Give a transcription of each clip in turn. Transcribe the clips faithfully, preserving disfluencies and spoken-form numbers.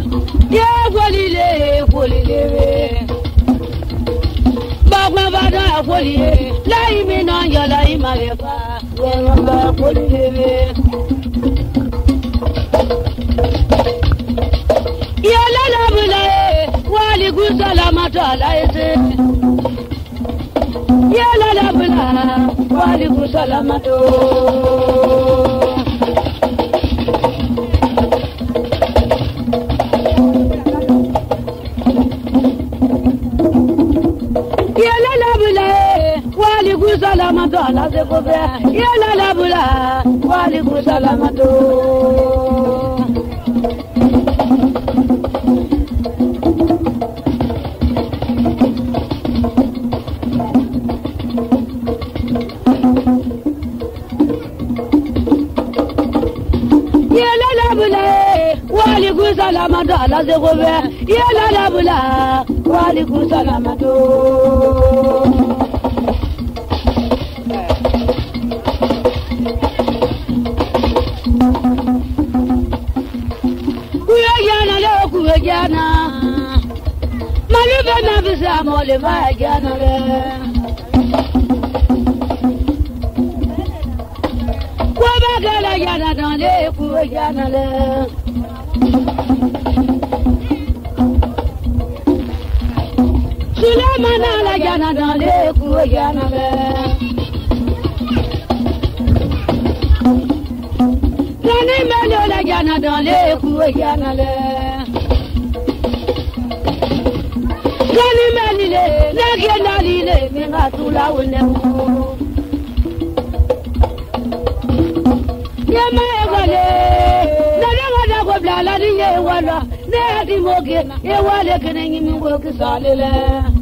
Yeah, Polile, Polile. Bagma Bada, Polile. Laimi non ya laima lefa. Wema Polile. Ya la la bula, wali gusala mata laise. Ya la la bula, wali gusala mato. Salamato la se cobre ya la la bula wali ku salamato ya la la bula wali ku salamato la se cobre ya la la bula wali ku salamato Jana Maluba na bisa mole va jana le Kwa bagala jana dande ku jana le Sulemana la jana dande ku jana le Nani melo la jana dande ku jana le Kani malile, nage nalile, minga tula unewu. Yama ewale, nage wada kwa blala niye ewala, ne adi moge, ewale kene ngimi mgo kisalile.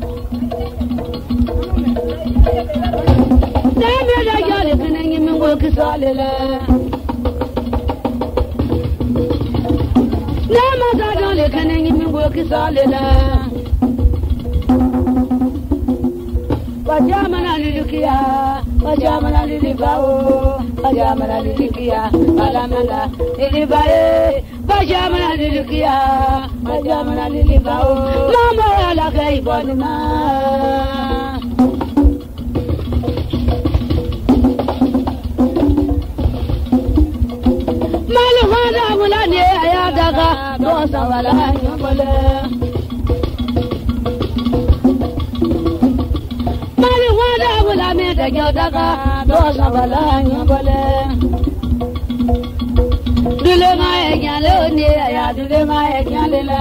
Ne mele jale kene ngimi mgo kisalile. Ne mazadole kene ngimi mgo kisalile. Pajamana lilikia, pajamana lilibao, pajamana lilikia, alamana lilibae, pajamana lilikia, pajamana lilibao, mama la kaibonima. Maluhana mulane ayadaga, dosa wala nyobole. Daga dosa bala nyobole dule ma enyale ni ya dule ma enyale la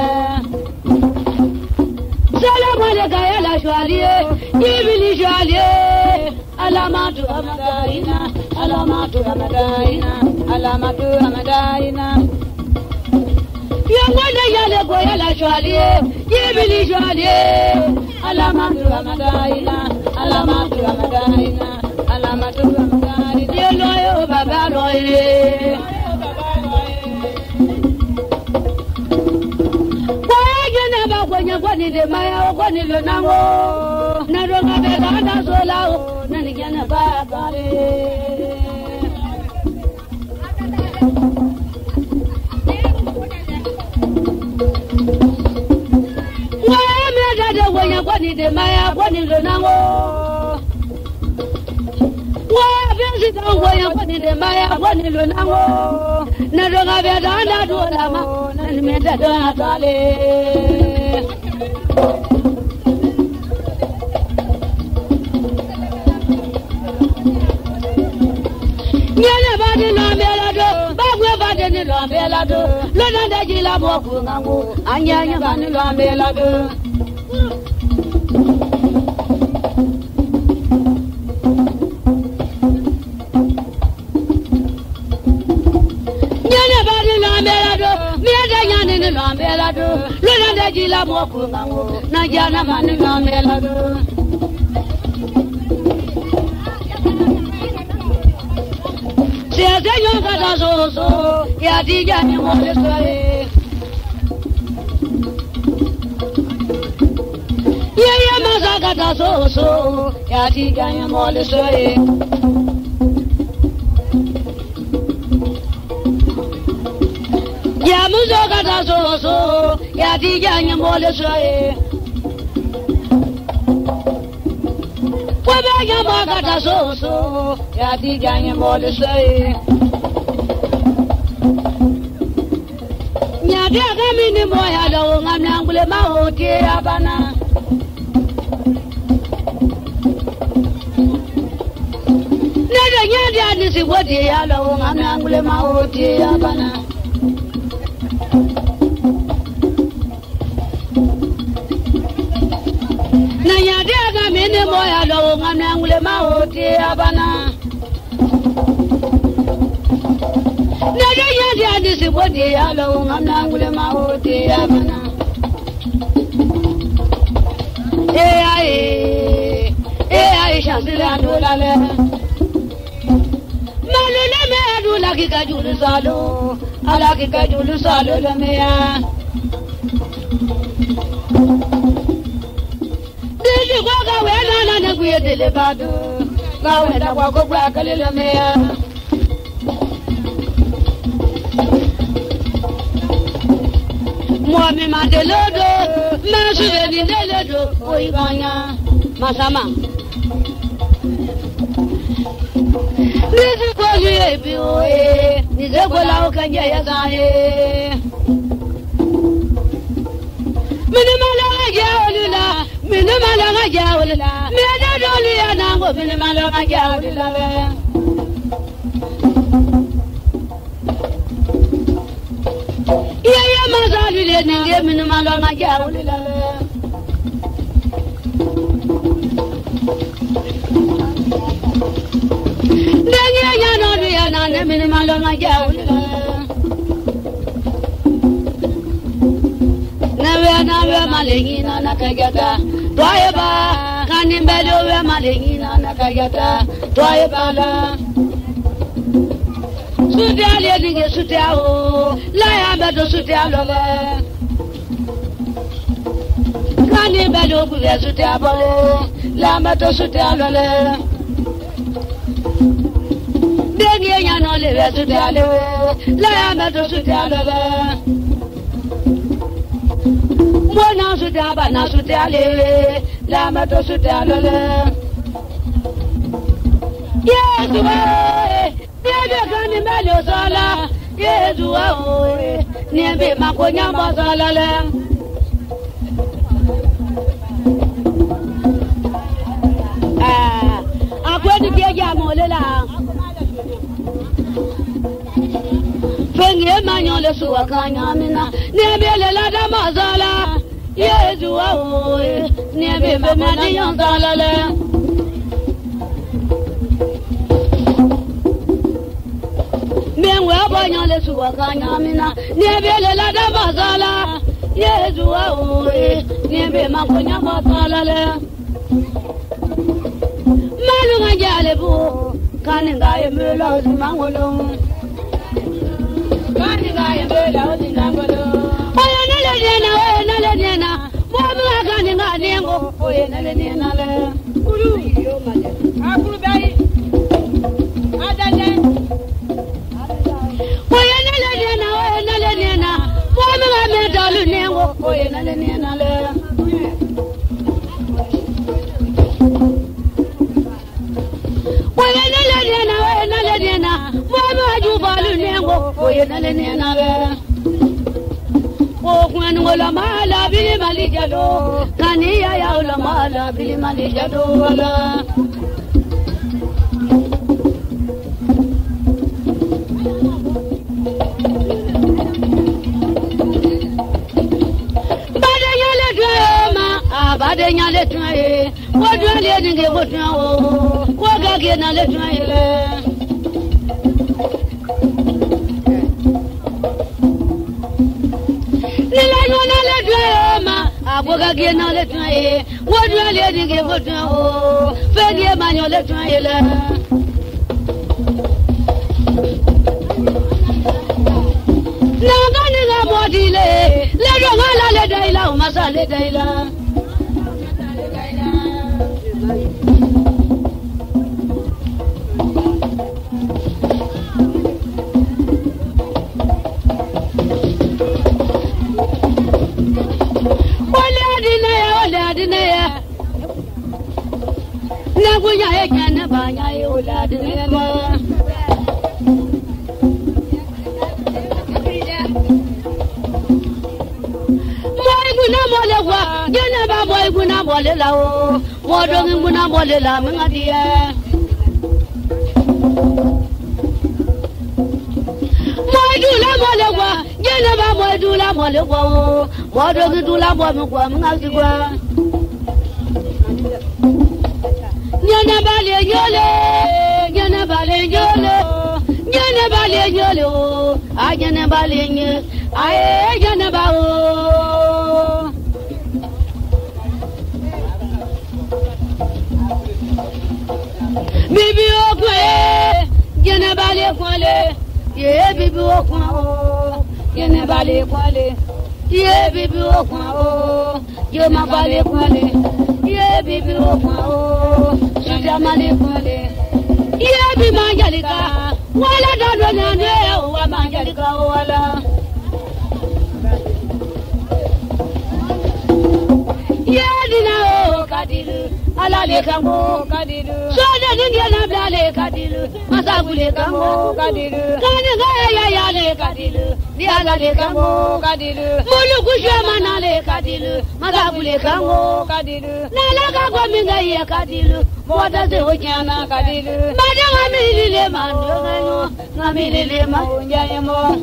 salam aleka ya la shwalie ibili shwalie alamatu amadaina alamatu amadaina alamatu amadaina ya ngone yale go ya la shwalie ibili shwalie alamatu amadaina alamatu amadaina alamatu amadaina yelo yo baba loye kwagena ba kwanya kwani de maya kwani lo nango na ronga be dana solao na nigana baba le kwani de maya kwani lo nango wa benzi tango ya kwani de maya kwani lo nango na donga be dana dola ma na nimenda dana tale nyane bade no mela do bagwe bade ni lo mela do lo nanda jila boku ngango anyanya bani lo mela do Luna de la moku na jana mani na melado Se adeyo kada so so ya dija ni mo le sore Ye ye maza kada so so ya dija ni mo le sore ya muzo kata so so ya ti ja nyamole so e kwa ba nyama kata so so ya ti ja nyamole so e nya dia kami ni moya do ngamna ngule ma hoti abana nada nya dia ni si wodi ya do ngamna ngule ma hoti abana na nya dia kami ni moya do ngamna ngule ma hoti abana nada nya dia ni si wodi ya do ngamna ngule ma hoti abana eh ai eh ai shasila dolale malule me adula ki kajulu salo ala ki kajulu salo le meya dili kwa ka we na na na kuye dele badu ka we da kwa ko kwa kale le meya moi me ma delodo ma suve ni delodo oi ganya masama Nisi kwa juye biwe, nise kwa lao kanje ya sahe. Mini malanga jaulila, mini malanga jaulila, mene doli ya nango, mini malanga jaulila le. Iya ya mazali le nenge, mini malanga jaulila le. Dengi ya no dia na ne mini malonga jauli na we na we malengi na na kagata toye ba kani mbele we malengi na na kagata toye ba la sutia le dinge sutia o la ya bedo sutia lo le kani mbele ku we sutia bo la bedo sutia lo le Dengi ya no le ve sutale la ya me to sutale be Mwana sutaba na sutale la me to sutale le Yesu eh Yesu kani mbele sala Yesu oh niembe makonya masala le Ah akweni pia molela Fenge manyo le suwa kanya mina Nebe le la da mazala Yezu wa oe Nebe me mani yon zalale Mengwe abanyo le suwa kanya mina Nebe le la da mazala Yezu wa oe Nebe makonya mazalale Malu ngajale bu Kani ngaye mula uzimangolo Kani ngaye mula uzimangolo Oye nale nena, oye nale nena Mwamu kani ngaye nengo Oye nale nena le Kulu Akulu bayi Adade Oye nale nena, oye nale nena Mwamu kame dalu nengo Oye nale nena le Oye nale nena, oye nale nena Mwamu ajubalu nengo Oye nale nena le Okwen wala mala bili malijado Kani ya ya wala mala bili malijado wala Bade nyale tuema Ah bade nyale tuema Wadwa liye ninge wadwa o Wagage nale tuema Aboga ge na le twaye wodwa le dinge vodwa o fedie manyo le twaye le na ngani ga modile le do ngala le daila o masale daila dinaya. Naguya ekene banya yola dinema. Guna mole wa, gena ba boy guna mole la o, modo guna mole la mengadia. Boy dula mole wa, gena ba boy dula mole wa o, modo dula boy mukwa mengadia. Gena bale yole, gena bale yole, gena bale yole o, a gena bale nye, a gena ba o. Bibi okwe, yene bale kwale, ye bibi okwa o, yene bale kwale, ye bibi okwa o, ye ma bale kwale, ye bibi okwa o, shida male kwale, ye bi manjalika, wala dado nyane wa manjalika wala. Ye dina o kadilu. Alale kango kadilu, soda ninge na blale kadilu, masagule kango kadilu, kani gaya ya ya le kadilu, di alale kango kadilu, mulu kushwa manale kadilu, masagule kango kadilu, nala kango minga ya kadilu, mwata se ojana kadilu, mada ngamili le mando ngayo, ngamili le maunja yemo,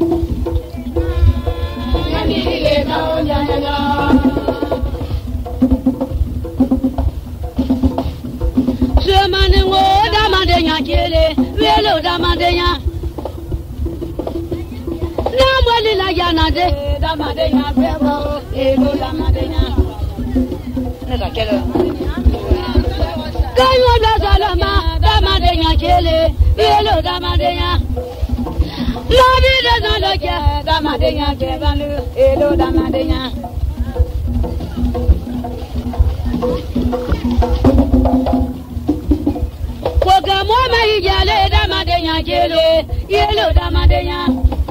ngamili le maunja yemo. Semaningo damadenya chele, velo damadenya. Namwali la jana de damadenya velo, elo damadenya. Neka chele. Kayo la salama damadenya chele, velo damadenya. Labi de zaloja damadenya chele, elo damadenya. Koga moma ijale damadenya chele, yelo damadenya.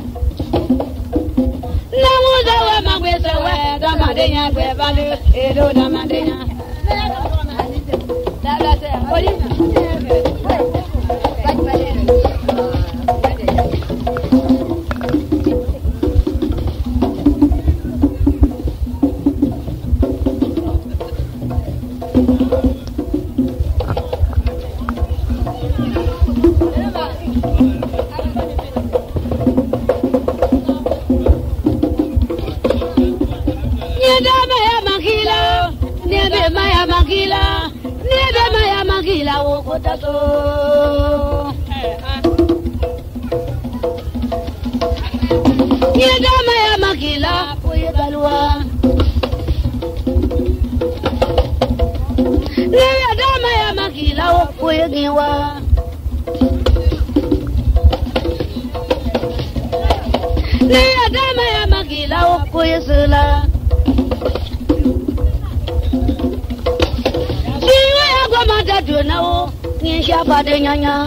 Namuza wa mangwese we damadenya kwe balu, elo damadenya. Potato. Yedama ya makila kuyegalwa. Yedama ya makila kuyegiwa. Yedama ya makila kuyesula. Siwa ya kwa matatu nao. Nisha pada nyanya.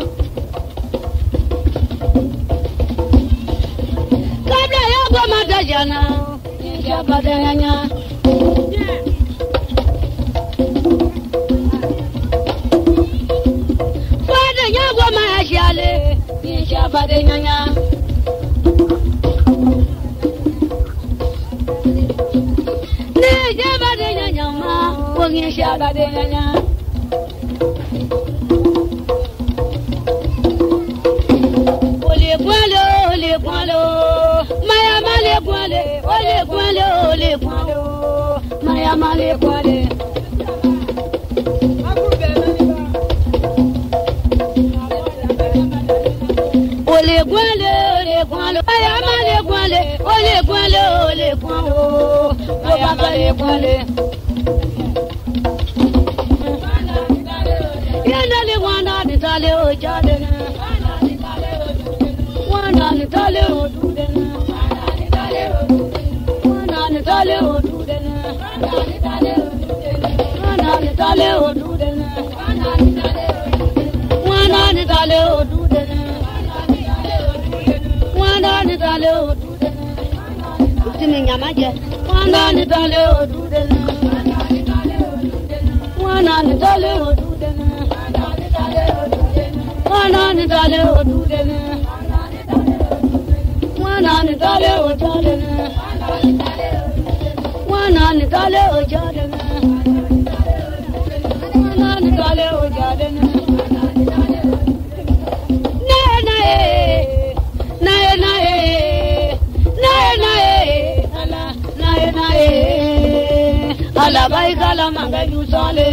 Kabla ya kwa matajana, nisha pada nyanya. Pada ya kwa maashale, nisha pada nyanya. Nisha pada nyanya ma, kwa nisha pada nyanya. Ole kwalo, maya male kwale, ole kwalo, ole kwalo, maya male kwale. Ole kwale, ole kwalo, maya male kwale, ole kwalo, ole kwalo, maya male kwale. Yandale wana nitale ojade na. Wana nitale odudena, wana nitale odudena, wana nitale odudena, wana nitale odudena, wana nitale odudena, wana nitale odudena, utimi nyamaje, wana nitale odudena, Mana ni dale odu dene. Mana ni dale odu dene. Mana ni dale odu dene. Mana ni dale odu dene. Mana ni dale odu dene. Nae nae, nae nae, nae nae, ala nae nae, ala bai kala manga yusale.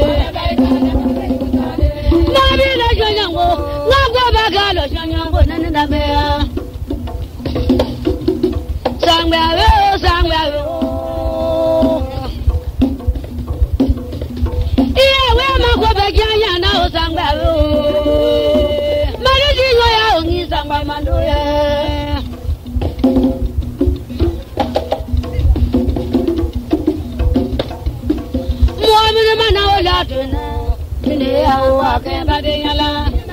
Nabi na jonyango, ngagwa bagalo jonyango nene na mea. Sangbawe, sangbawe. Iya we magwa baganya na sangbawe. Mariji ngoya ongi sangba mandoya. Muamina mana ola tuna. Ile awa ke badeyala.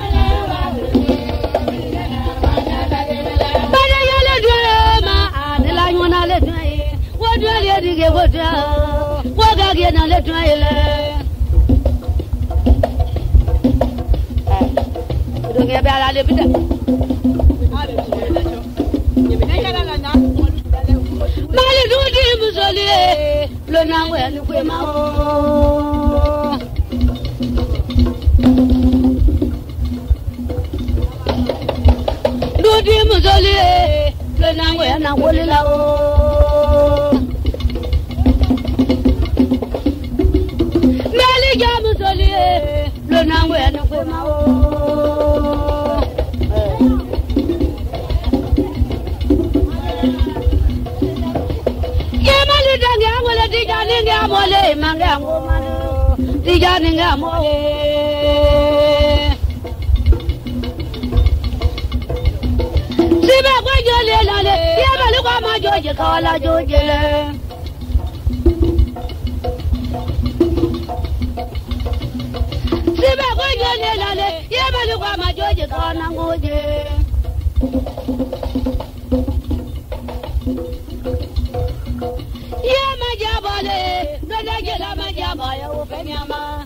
Badeyala drama adela nyona le dwaye. Wodwa le dige wodwa. Woga ge na le dwaye le. Dunge bala le bida. Mali dudi musole lo na welu kwe ma o. Dudi musole lo na welu na wolu la o. Mali ja musole lo na welu kwe ma o. Tija ninga mole manga ngomano tija ninga mole siba kwa jole lale yaba lukwa majoje kawala joje siba kwa jole lale yaba lukwa majoje kawana ngoje Majabale, no legela majabaya ufenyama.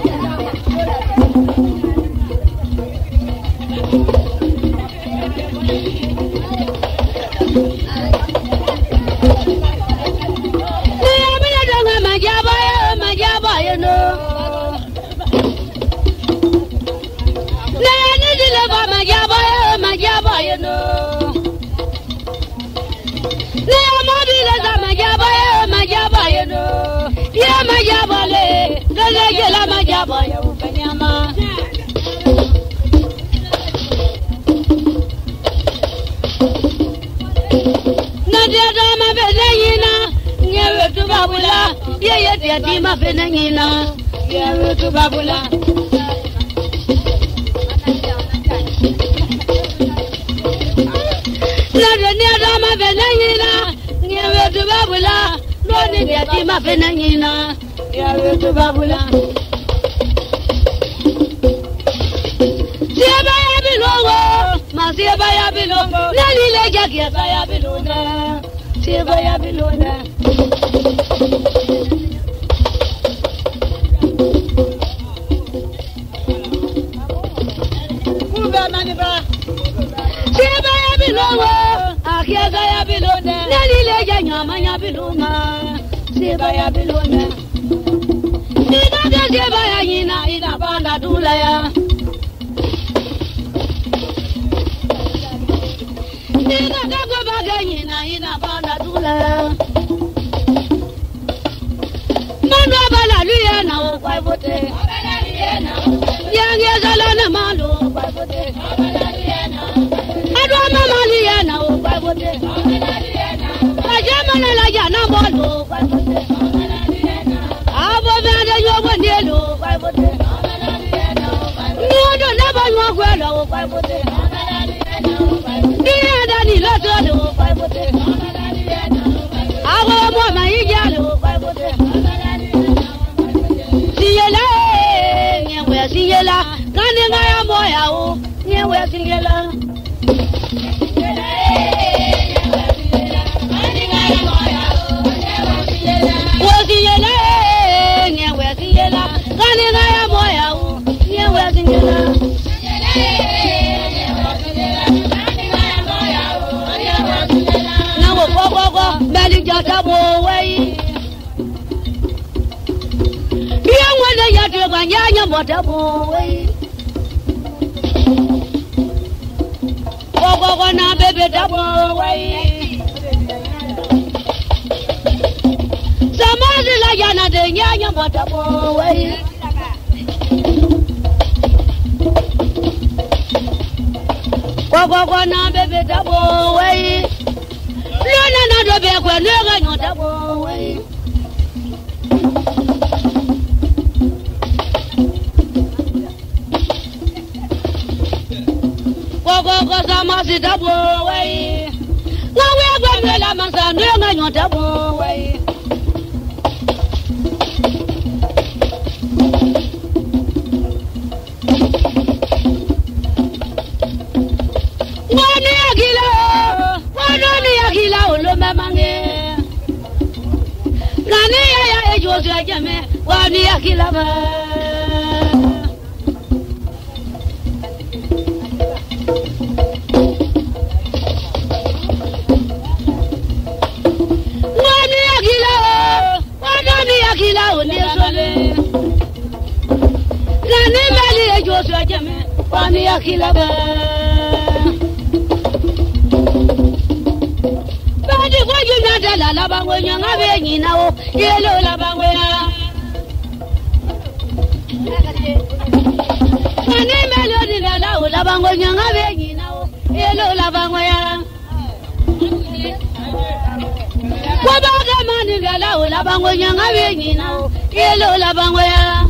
Niamina donga majabaya, majabaya no. Nani dileva majabaya, majabaya no. Niamabila za majabaya. Majabaya no, ya majabale, galege la majabaya ufanyama. Nadia dama benayina, nyewe tu babula, ye ye dia dima benayina, nyewe tu babula. Nadia dama benayina, nyewe tu babula. Noni dia tima fenanyina ya wetu babula. Siaba ya bilongo, ma siaba ya bilongo. Nani leja kia ya bilona, siaba ya bilona. Kuba maniba. Siaba ya bilongo, akia ya bilona. Nani leja nyama ya bilona. Siba ya bilona. Ina de siba ya ina ina banda dula ya. Ina kago baga ina ina banda dula ya. Mando bala luya na o kwai bote. Yangi zala na malo o kwai bote. Adwa mama luya na o kwai bote. Ajama na la jana bolo o kwai bote. Abo vende yo wendelo kwai bote. Nyodo na ba yo gwelo o kwai bote. Niye dani loto do o kwai bote. Awo mo ma ijalo o kwai bote. Siyela nyewe siyela kani ngaya moya o nyewe siyela. Siyela nyewe siyela kani nyanya motabo way. Go go na baby double way. Somebody like yana de nyanya motabo way. Go go na baby double way. Luna na do be kwa nega nyotabo way. Go go sama si double way. Go we go me la mansa nega nyotabo way. Wani akila, wani akila olo mamange. Nani ya ya ejosi ajame, wani akila ba. Wani akila, wani akila oni sole. Nani mali ejosi ajame, wani akila ba. La la bango nyanga be nyina o yelo la bango ya Mane melodi la la o la bango nyanga be nyina o yelo la bango ya Kwa baga mani la la o la bango nyanga be nyina o yelo la bango ya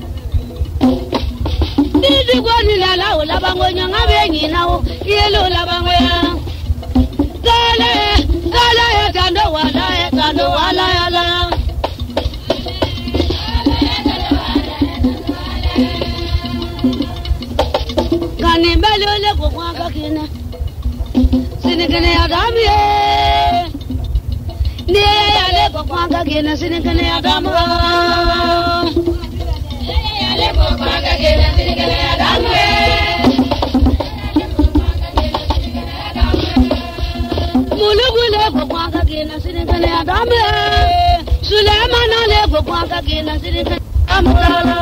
Didi kwa ni la la o la bango nyanga be nyina o yelo la bango ya Dale Dale tando wala tando wala yala Kani mbele ole kwa kakina Sinikene adamu ye Niye yale kwa kakina sinikene adamu Niye yale kwa kakina sinikene adamu Mulugule kwa kakina sinikene adamu Sulemana le kwa kakina sinikene adamu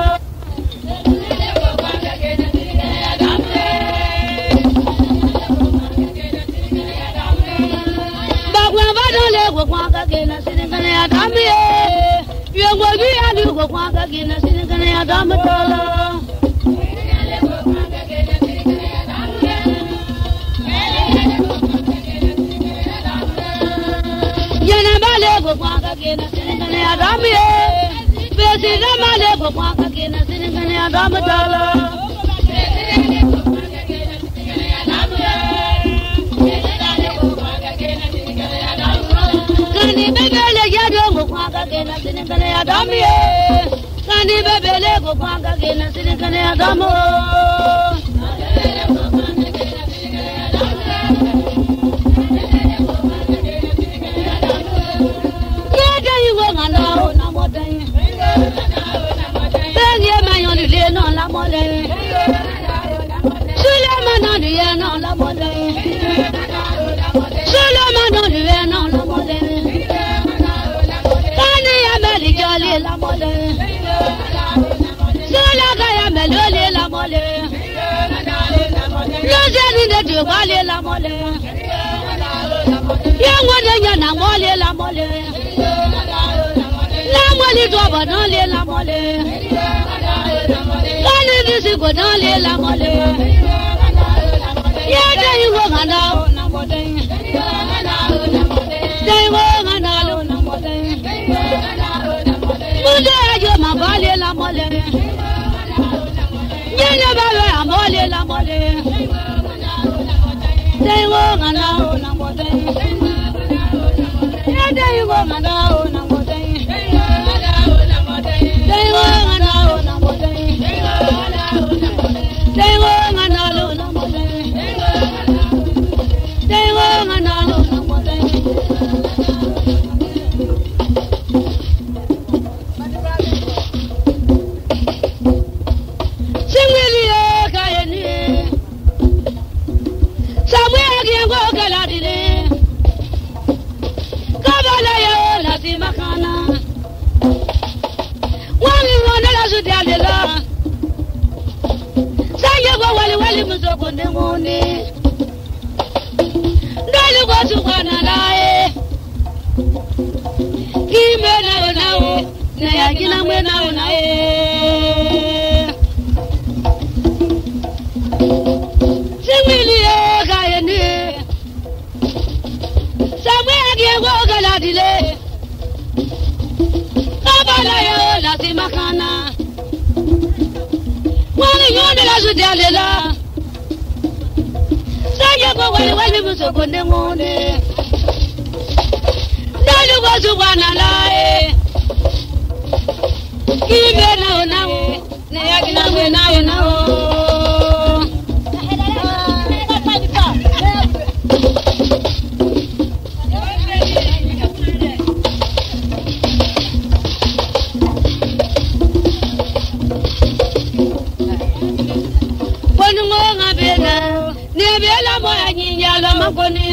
Kwanga gena sinikane adamu ye Yongo biya ni ko kwanga gena sinikane adamu tala Yana bale ko kwanga gena sinikane adamu ye Besi na male ko kwanga gena sinikane adamu tala Kani bebele jado go kwanga gena sinikane adamu ye Kani bebele go kwanga gena sinikane adamu Yada yugo ngana na modai Benye mayoni le no la modai Sulemana duye no la modai Sulemana duye no la modai La mole, Sola gaya melole la mole, Lozeni de tu vale la mole, Yango de yana mole la mole, La mole to banole la mole, Kani disi go dole la mole, Yada yugo ngana na mole, Dewo ngana lo na mole. Mude ajo mabale la mole Nyanya babe amole la mole Dewo ngana na mole Yada yugo ngana na mole Dewo ngana na mole Dewo ngana na mole Dewo ngana na mole wali musokonde ngone ndali kwa tukwana nae kime nao nao na yakina mwe nao nae singwili ye kayeni samwe agie woga ladile kabala yo la simakana wali nyonde la zudialela saje ko wali wali musokonde ngone ndali kwa tukwana nae kime nao nao na yakina mwe nao nao Makoni,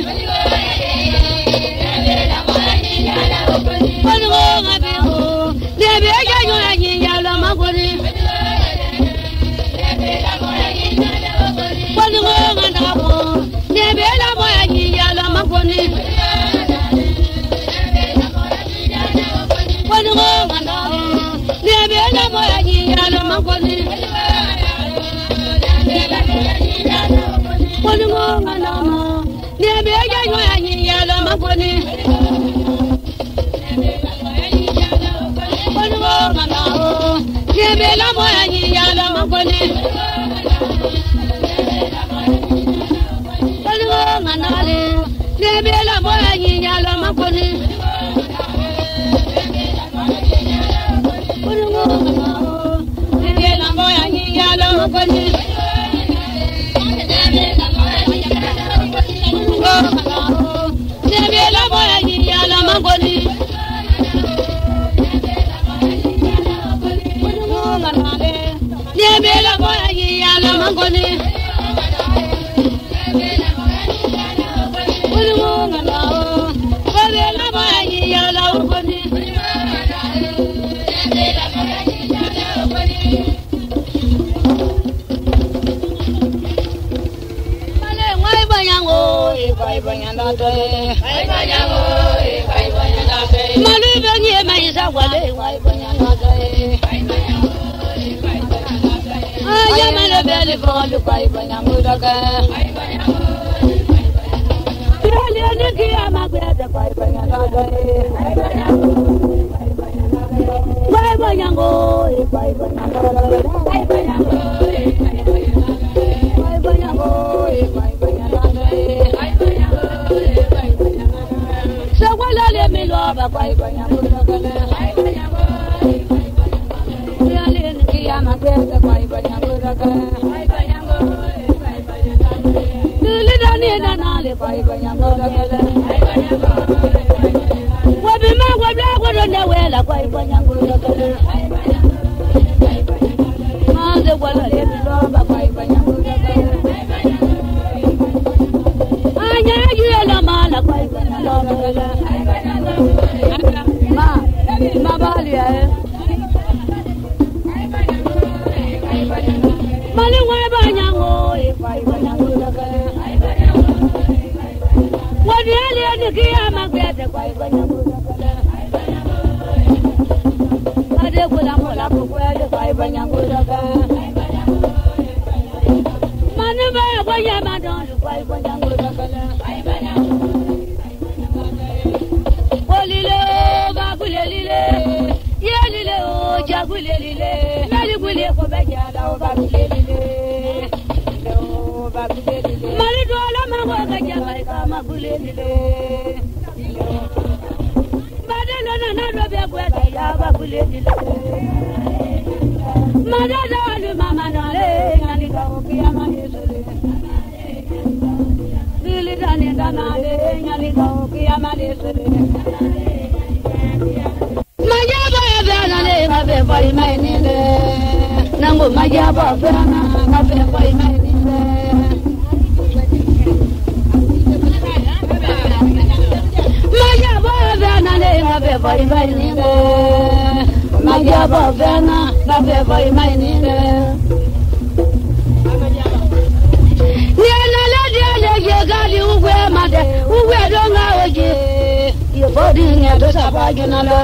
gali uwe made uwe donga oje ye body nya do sabagina la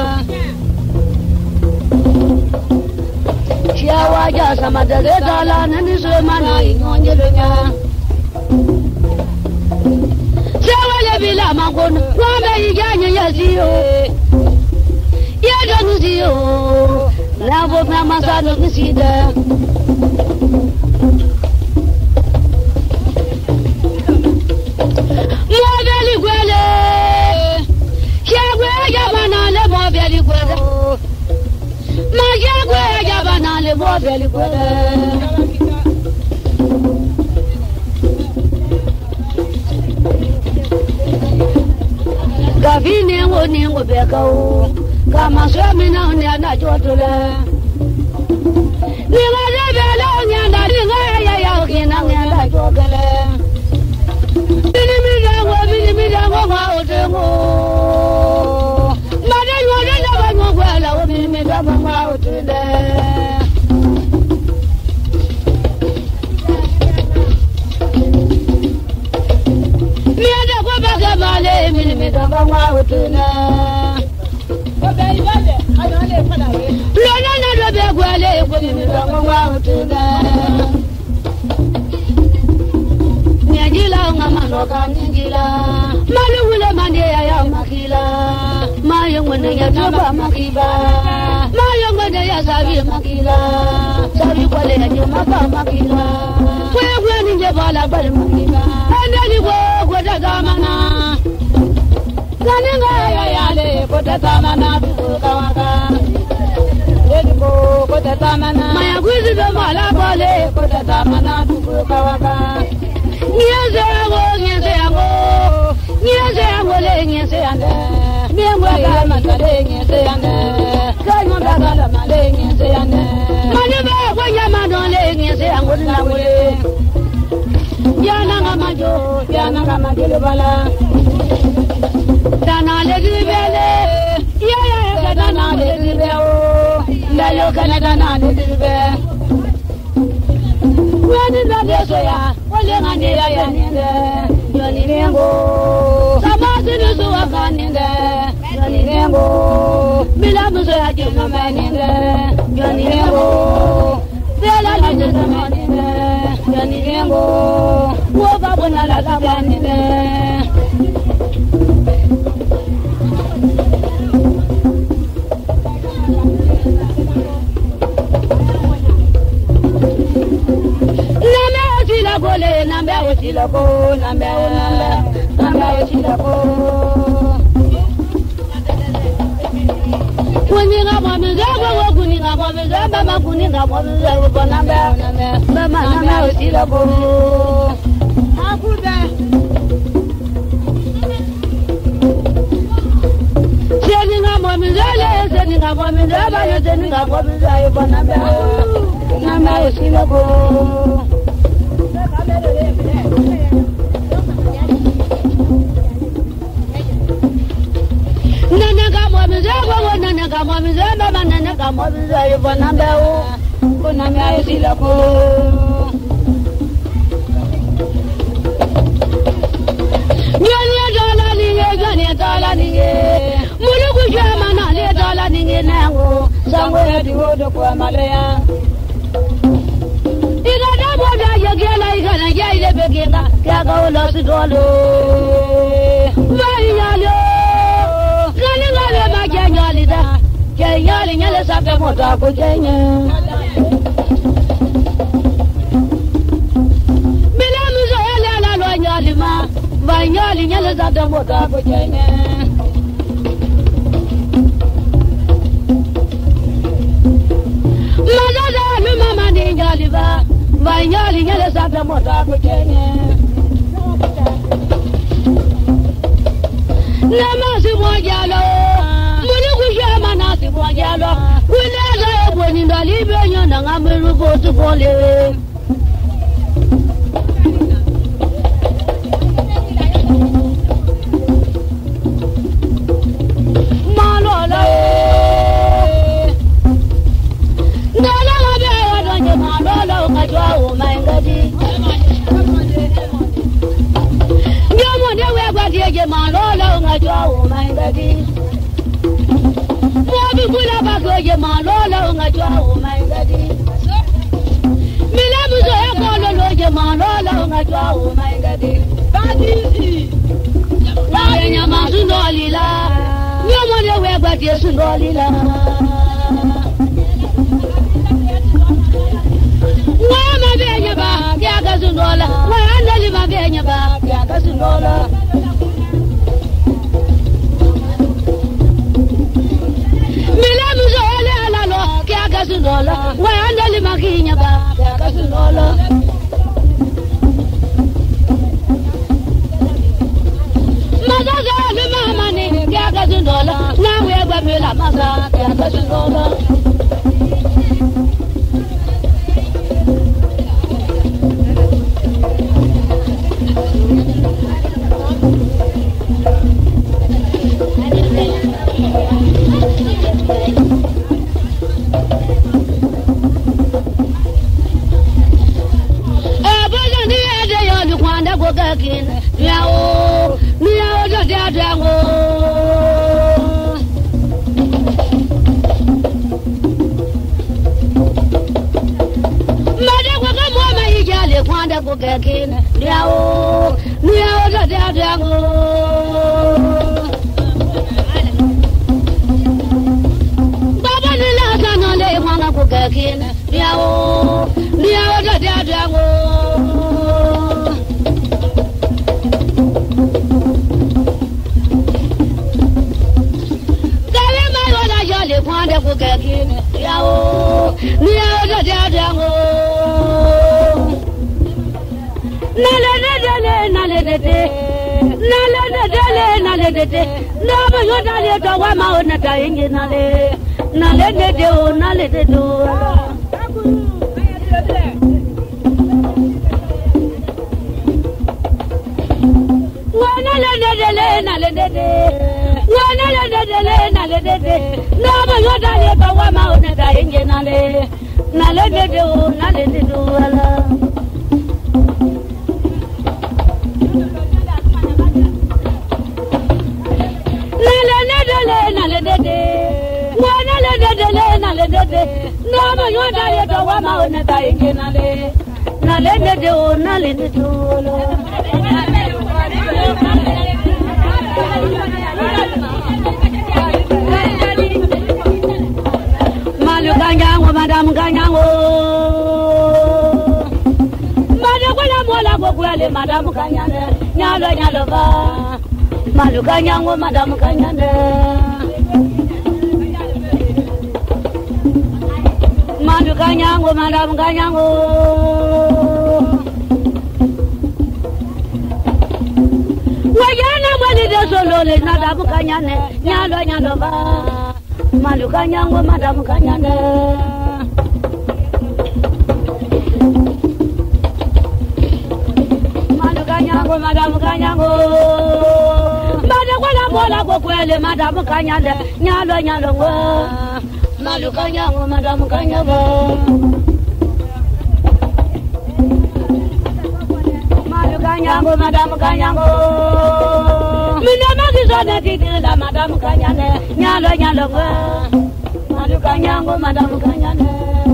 Chiawa ja samada dala nani so mana inonyelenya Chiawa le bila makono wambe iganye yasiyo Yado nisiyo Lavo na masado nisida Mwabeli gwele Chiagwe jabana le mwabeli gwele Majagwe jabana le mwabeli gwele Gavine ngo ningo bekao Kama swami na unia na chotule Ninga jebele unyanda Ninga ya ya ukina unyanda chokele Bini midango, bini midango kwa utengo Mada nyode na bango kwela Bini midango kwa utende Miada kwa baka bale Bini midango kwa utende Lona na dobe gwele Bini midango kwa utende Nyajila nga manoka nyajila Malu wule mande ya ya makila Mayo ngwene ya toba makiba Mayo ngwene ya sabi makila Sabi kwale ya jumaka makila Kwe kwe ninje bala bali makiba Ende ni kwe kwe tatamana Zaninga ya yale kwe tatamana Tukuka waka Ende kwe kwe tatamana Maya kwizi do mala bale Kwe tatamana tukuka waka Nyezengo, nyezengo, nyezengo le nyezende. Miengwe kama kale nyezende. Kanyo ndagala male nyezende. Manibe kwa nyamano le nyezengo dinamule. Yana ngamajo, yana ngamajo bala. Dana le dibele, ya ya ya dana le dibeo. Ndayo kana dana le dibe. Wani na deso ya. Lenga nira ya ninde, yoni nengo. Sabasi nusu waka ninde, yoni nengo. Bila muso ya jino me ninde, yoni nengo. Bela lije sama ninde, yoni nengo. Woba bona la kaba ninde. Gole nambe osilako nambe nambe nambe osilako kuninga mwamiza kwa kuninga mwamiza baba kuninga mwamiza kwa nambe nambe baba nambe osilako akude seninga mwamiza le seninga mwamiza baba seninga mwamiza kwa nambe nambe osilako Nana kama mzee, nana kama mzee, baba nana kama mzee, yupo namba u, kuna mia sila ku. Nyani dola ninge, nyani dola ninge, mulu kujama na le dola ninge nangu, sangu ya diwodo kwa malaya. Igada boda yagela igana yaile begenda, kaga ulo sidolo. Vai yalo. Nyali da, nyali nyali sabda mota kujenye. Bila muzo yale ala lo nyali ma, ba nyali nyali sabda mota kujenye. Mazaza luma mani nyali ba, ba nyali nyali sabda mota kujenye. Namasi mwajalo. Nasi mwajalo, kuleza ebwe nindalibe nyona ngamiru kotu pole. Malola e, ndala ngabe wadonje malola ukajwa umaingadi. ngajwa umangadi Mobi kula bagoje malola ngajwa umangadi Milamu zo yakolo loje malola ngajwa umangadi Badi Wa nyama sunolila Nyama le wegwa tie sunolila Wa mabenya ba kya gasundola wa andali mabenya ba kya gasundola Milamu zo ala ala lo kya gasundola wa andali makinya ba kya gasundola Maza le mama ne kya gasundola na wegwa mela maza kya gasundola Yao, yao, da da da wo. Mada kwa kama maijale kwanda kukekine. Yao, yao, da da da wo. Baba nila sana le kwanda kukekine. Yao, yao, da da da wo. Kwanda kukekine yao ni yao da da ngo nale nale nale nale nale nale nale nale no ba yo dale to wa ma ona ta inge nale nale nale o nale nale o wa nale nale nale nale Wana le le le na le le le na ba yo da le ba wa ma ona da inge na le na le le le o na le le do ala na le le le na le le le wana le le le na le le le na ba yo da le ba wa ma ona da inge na le na le le le o na le le do ala Malukanyango madam kanyango Madakwala mola gokwale madam kanyane nyalo nyalo ba Malukanyango madam kanyane Malukanyango madam kanyango Wayana mwali de solo le madam kanyane nyalo nyalo ba Malukanyango madam kanyane Malukanyango madam kanyango Madakwala mola gokwele madam kanyane nyalo nyalo wa Malukanyango madam kanyango Malukanyango madam kanyango Mina magizone titila madam kanyane nyalo nyalo wa Malukanyango madam kanyane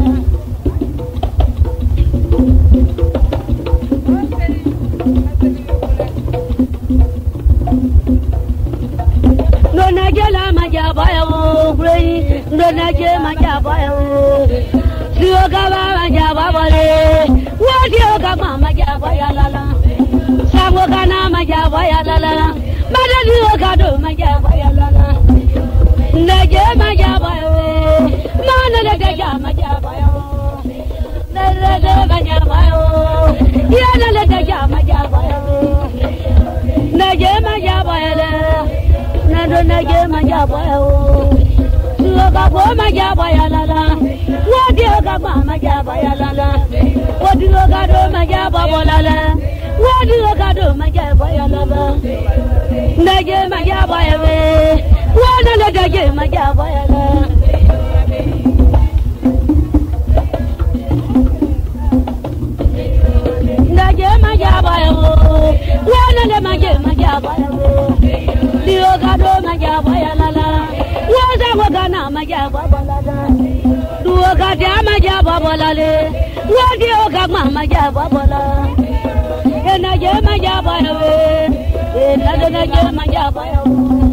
Nona jela majabaya o grey nona je majabaya o Sioga majabale Wadioga majabaya lala Sango kana majabaya lala Madali ogado majabaya lala Naje majabaya Mana le deja majabaya Nere de majabaya Yana le deja majabaya Naje majabaya Nado naje majabaya Oga go majabaya lala Wadi oga ma majabaya lala Wadi oga do majabaya lala Wadi oga do majabaya lala Naje majabaya Wana le deje majabaya lala Naje majabaya Wana le maje majabaya Dioga Duoka jama jaba bolale, wadi oka mama jaba bola. Ena jama jaba yawe, ena dona jama jaba yawe.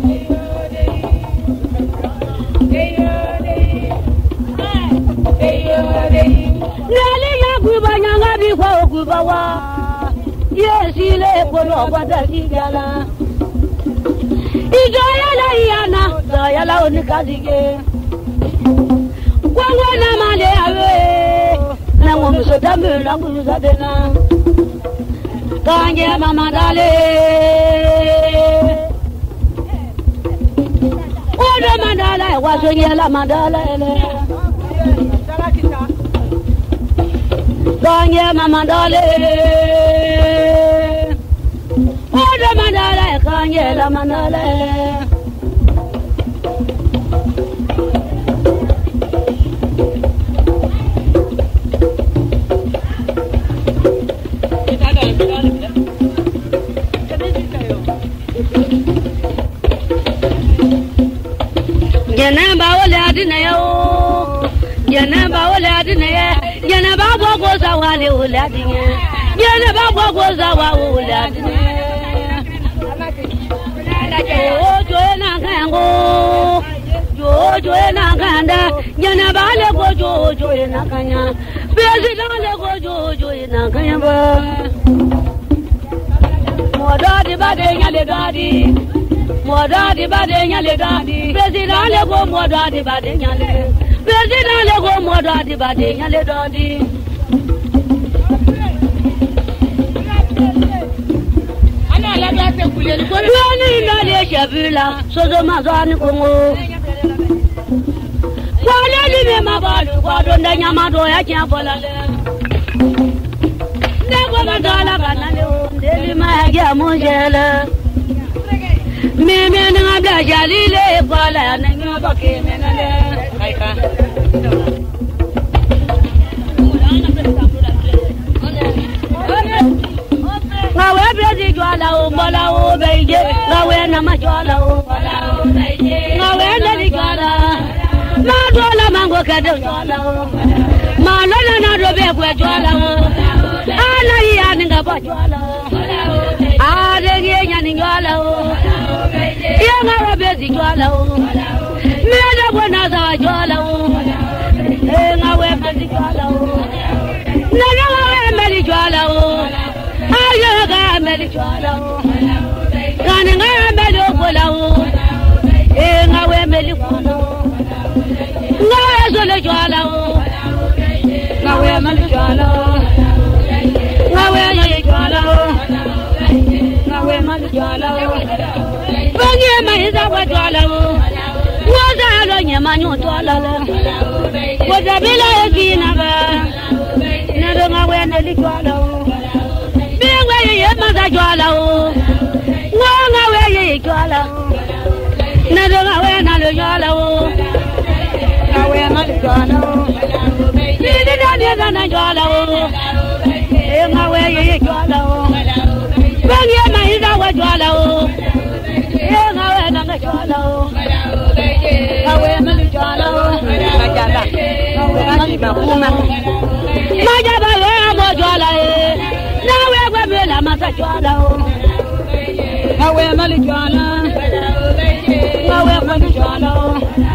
Nali ya kuba nyanga bikwa okuba wa, yesi le polo wada kijala. Ijoya la yana, zoya la onikazige. Wangwana male awe, na ngomuso tamu la nguza dena. Kanye mama dale, odo mandala wasonye la mandala ele. Kanye mama dale, odo mandala kanye la mandala ele. Janaba wala adinayo, janaba wala adinaye, janaba bogo zawale wala adinaye, janaba bogo zawa wala adinaye. Oh joena kango, jo joena kanda, janaba le go jo joena kanya, president le go jo joena kanya ba. Modadi bade nyale dadi. Modadi bade nyale dadi, president le go modadi bade nyale, president le go modadi bade nyale dadi. Ana la bate kuleli ko ni na le shabula, sozo mazani kongo. Wale ni me mabalu, kwado ndanya mado ya chambola le. Nego mandala kanale, ndeli magia monjela. Meme na bla jalile kwala na nyoba kemenale kaika ngawe bezi jwala o bola o beije ngawe na majwala o bola o beije ngawe ndeli jwala ma dola mango kade jwala o ma lona na dobe kwe jwala o ala ya ninga ba jwala o ale yenya ninjwala o Yanga wabezi jwala o, meda bwana za jwala o, nga wabezi jwala o, nana wabezi jwala o, ayo nga wabezi jwala o, kani nga wabezi okola o, nga wabezi kola o, nga wabezi jwala o, nga wabezi jwala o, nga wabezi jwala o, nga wabezi jwala o. Bangi mahiza wa jwala o, waza alo nyama nyotwala la, waza bila ekina ba, nadonga wene li jwala o, bingwe ye maza jwala o, wanga weye jwala o, nadonga wena lo jwala o, nawe malu jwala o, bidi dani dana jwala o, nga weye jwala o, bangi mahiza wa jwala o. Ngawe na jwala o, ngawe na jwala o, majaba, ngawe na makuma, majaba we amo jwala e, nawe we mela masa jwala o, ngawe na jwala, ngawe na jwala o,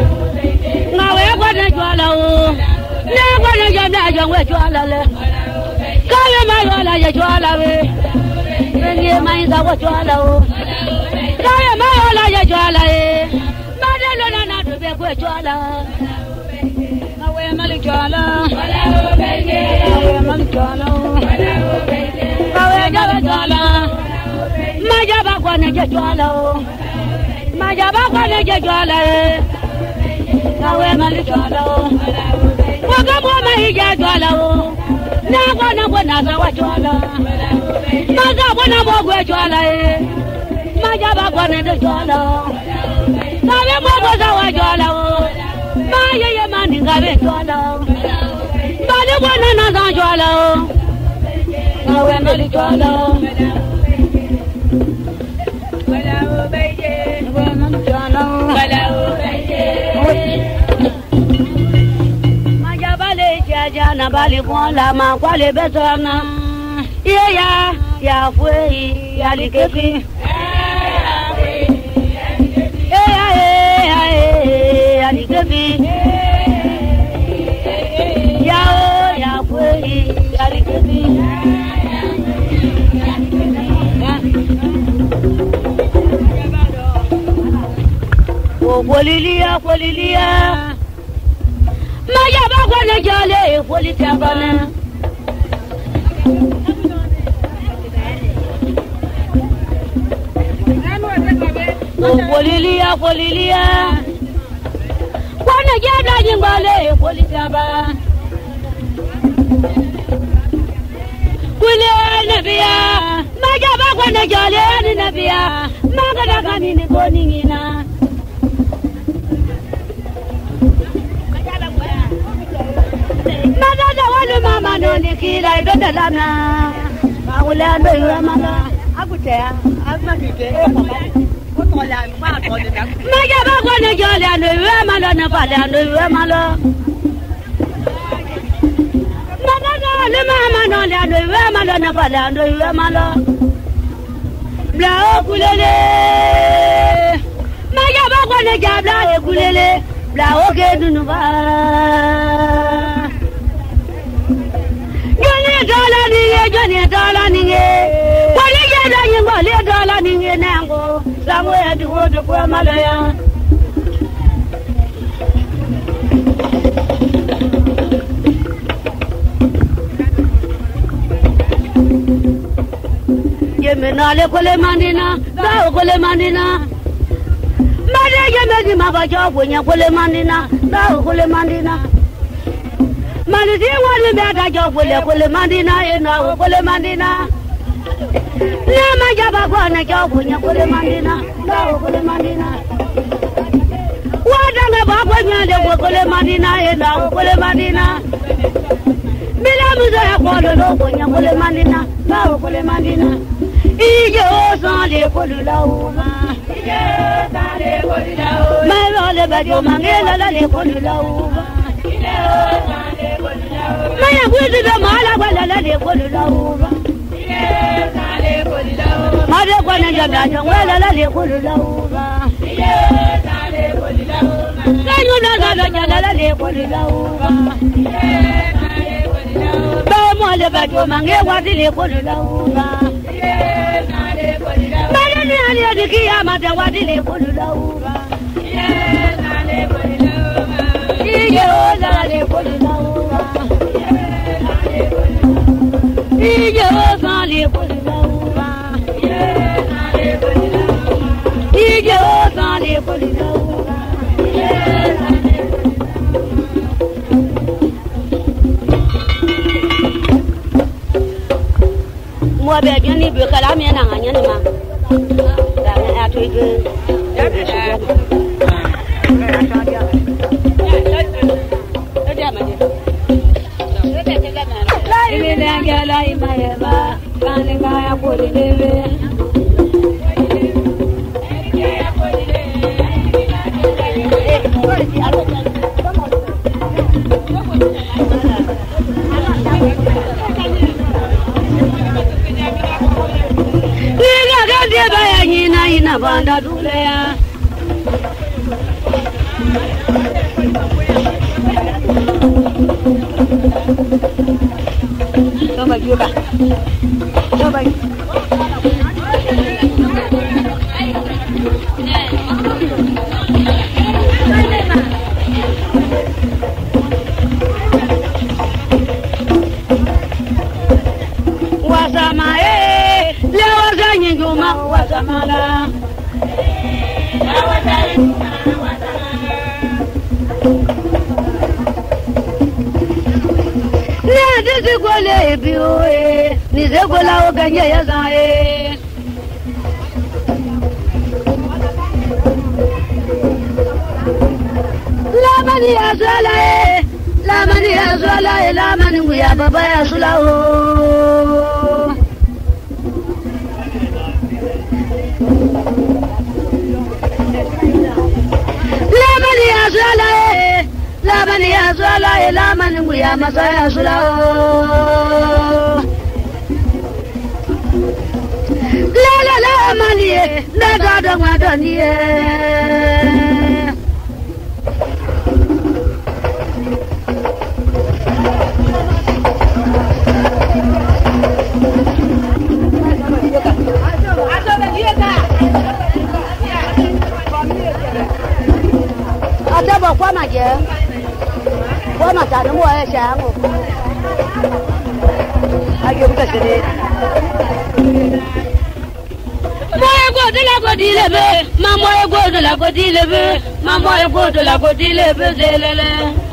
ngawe na jwala o, nawe na jwala jwala jwala le, kawe ma jwala jwala we, nge mainza wa jwala o. Kaya maola ya jwala e, madelo na na dobe kwe jwala. Ngawe mali jwala, ngawe mali jwala, ngawe jawa jwala. Majaba kwa neje jwala o, majaba kwa neje jwala e, ngawe mali jwala o. Wakabu mahija jwala o, nagwa nagwa nazawa jwala. Maza wana mogwe jwala e. Majaba kwa nende jwala o, ngawe mogo zawa jwala o, maye ye mani ngawe jwala o, bali wana naza jwala o, ngawe mali jwala o, wala o beje, ngawe mali jwala o, wala o beje. na bali kwa la ma kwa le betana ya ya ya fwe ya likefi ya ya ya likefi ya ya fwe ya likefi o polilia polilia Maya ba kwa na jale politia bana O polilia polilia kwa na jada jimbale politia ba Kule nabia Maya ba kwa na jale ni nabia Magada kani ni koni ngina Madada wale mama noni kila ibenda lana Maula ndo yura mala Akutea Akmakike Kutola Maja bakwa ne jole ando yura mala na pale ando yura mala Madada wale mama noni ando yura mala na pale ando yura mala Bla kulele Maja bakwa ne jabla kulele Bla oke dunuba Dollar ninge, Johnny dollar ninge. What is it that you got? Little dollar ninge nango. Somewhere to go to Malaya. Yemenale kole mandina, bao kole mandina. Made yemedi mabajo kunya kole mandina, bao kole mandina. Malidi wali meda jo kule kule mandina ena kule mandina Nama jaba kwa na jo kunya kule mandina na kule mandina Wadanga ba kwa nyande kule mandina ena kule mandina Bila muzo ya kwa lo kunya kule mandina na kule mandina Ije osale kule lauma Ije osale kule lauma Mayo le bajo mangela la le kule lauma Ije osale Maya kuzi be mala kwala la de kolula uba Yes ale kolula uba Mare kwa na jabla jongwela la de kolula uba Yes ale kolula uba Kanyo na galo jala la de kolula uba Yes ale kolula uba Ba mo le ba jo mange wa de le kolula uba Yes ale kolula uba Mare ni ale de kiyama de wa de le kolula uba Yes ale kolula uba Yes ale kolula uba Ije osale kolilauba Ije osale kolilauba Mwa be jani be kala me na nganya ni ma Da na atu ige Ya be ya Gala imayeba, kaninga ya kulilebe. Niga gande baya nyina ina banda dulea. Coba juga. Coba. Wasama eh, leo zanyi ngoma wasamala. Nizigole biwe, nizegola oganye yazae. Lamani yazala e, lamani yazala e, lamani nguya baba yazula o. Lamani yazala e, la mani ya sala la mani nguya masaya sula la la la mani la da da ma da ni ada bawa kuah aja, kuah macam mana buat siang? Ayo kita sini. Mau gua tu lah gua di lebe, mama gua tu lah gua di lebe, mama gua tu lah gua di lebe zelele.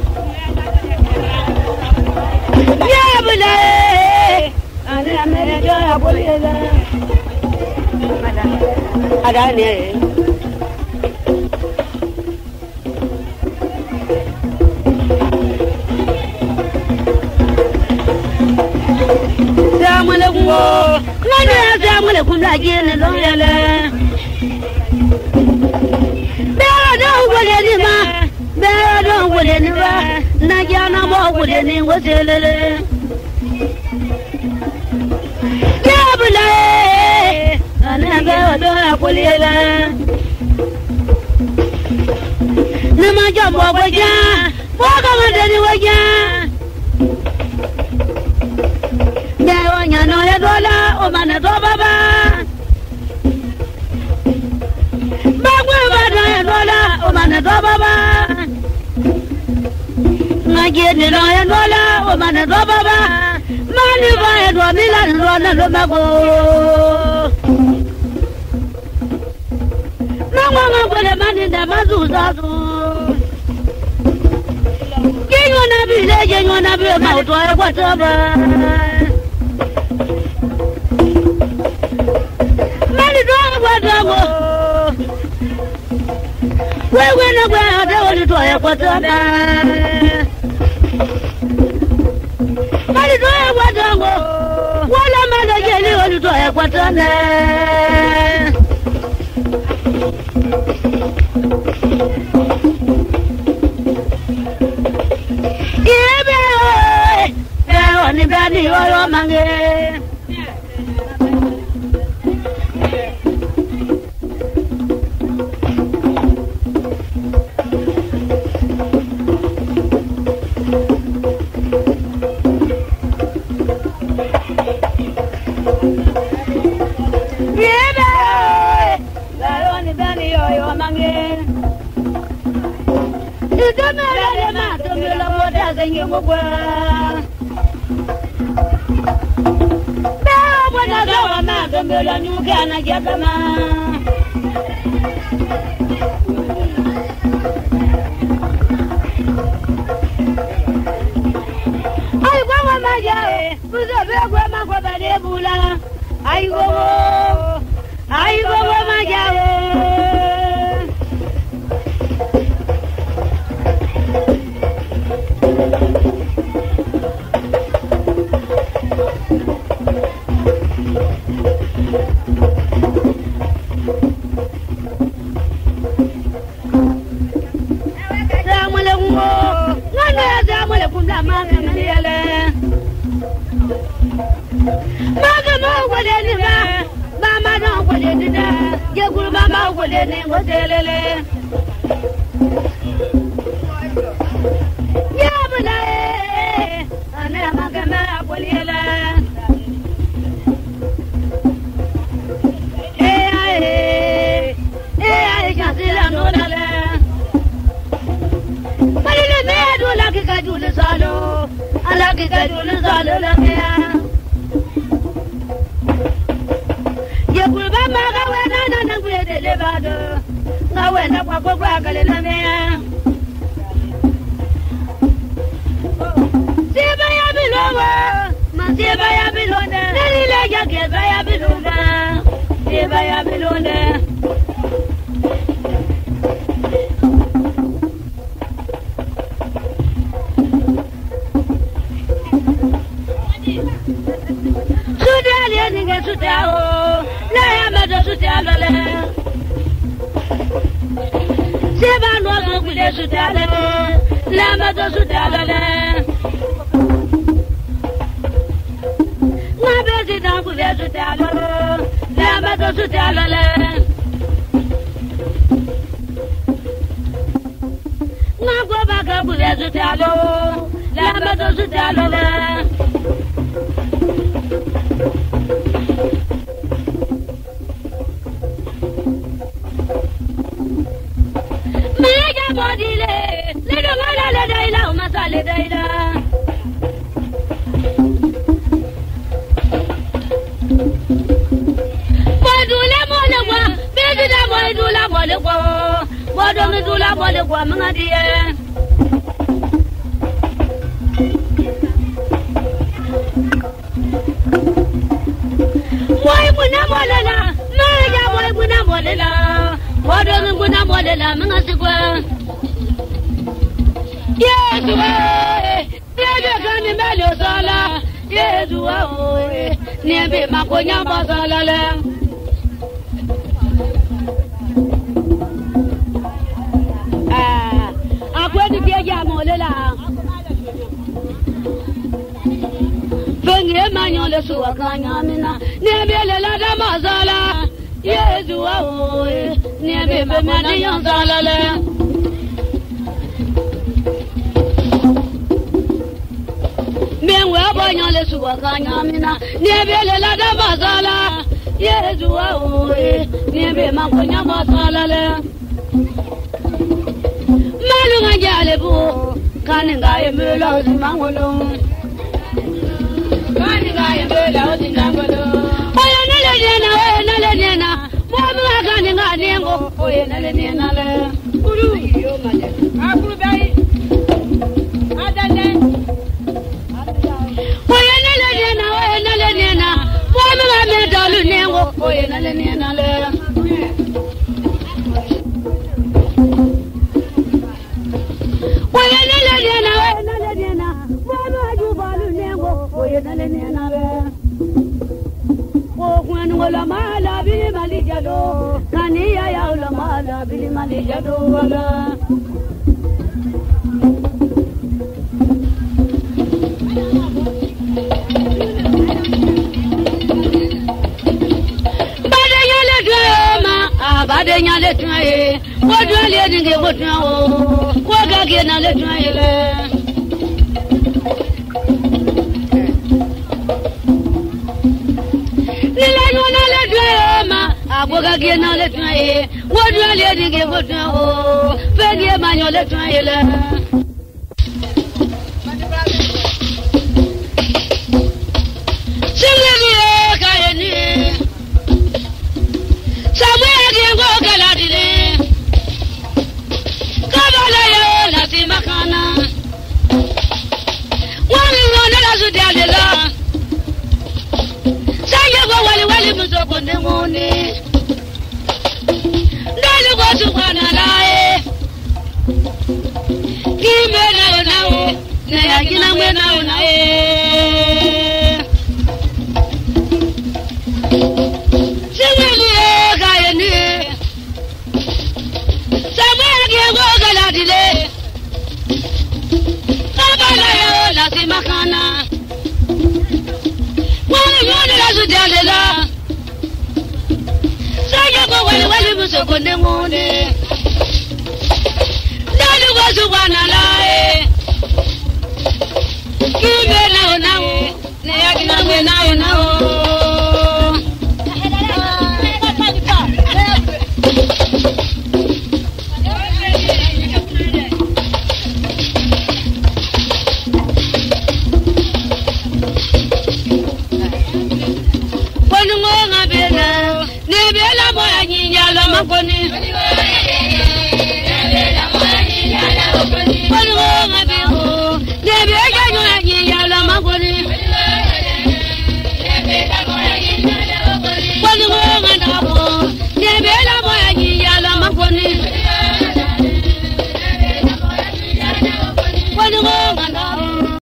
Ya boleh, ada mereka ya boleh lah. Ada, ada ni. Ngana zamu le kumla gene lo yele Bera do wole ni ma Bera do wole ni ba Na jana mo wole ni woselele Yabula ana bera do akolela Nama jambo gwaja Boga mandani waja no ya dola o mana do baba bagwe bada ya dola o mana do baba ngage ni no ya dola o mana do baba mani ba ya do mila do na do mago mama ngwe le mani da mazu zazu kinyo na bile kinyo na bile ma to ya kwataba wewe na wewe ndio ulitoa kwa tana mali toa kwa tango wala madajeli ulitoa kwa tana ibe ewe ni bani yo mange Mbele nyuka na jatama Ai kwa mama jae uzobe kwa mama bade bula Ai go Ai go mama jae Seba no go kule sutale, lamba to sutale. Na bezi na kule sutale, lamba to sutale. Na go baka kule sutale, lamba to sutale. Bodile, le do mala le daila, o masale daila. Bodule mole kwa, bedi da bodula mole kwa, bodo mi dula mole kwa mangadiye. Boy buna mole la, maja boy buna mole la, bodo mi buna mole la mangasikwa. Yes, way. Yes, can melo sala. Yes, way. Niebe makonya basala le. Ah, akwedi keja molela. Fenge manyo le suwa kanya mina. Niebe le la da masala. Yes, way. Niebe mani yon sala le. Le suwa kanya mina niebe le la da masala yezu wa oe niebe makonya basala le malu ngajale bu kaninga yemela uzimangolo kaninga yemela uzimangolo oya nale nena oya nale nena mwamu kaninga nengo oya nale nena le ulu yo male akuru bai adane oye nale nena le oye nale nena oye nale nena mwana ajubalu nengo oye nale nena le o kwanu wala mala bili malijado kaniya ya wala mala bili malijado wala Bade nyale twaye, wodwa le dinge wodwa o, woga ge na le twaye le. Nila nyona le twaye ma, aboga ge na le twaye, wodwa le dinge wodwa o, fege manyo le twaye le. Singeli kayeni. Koni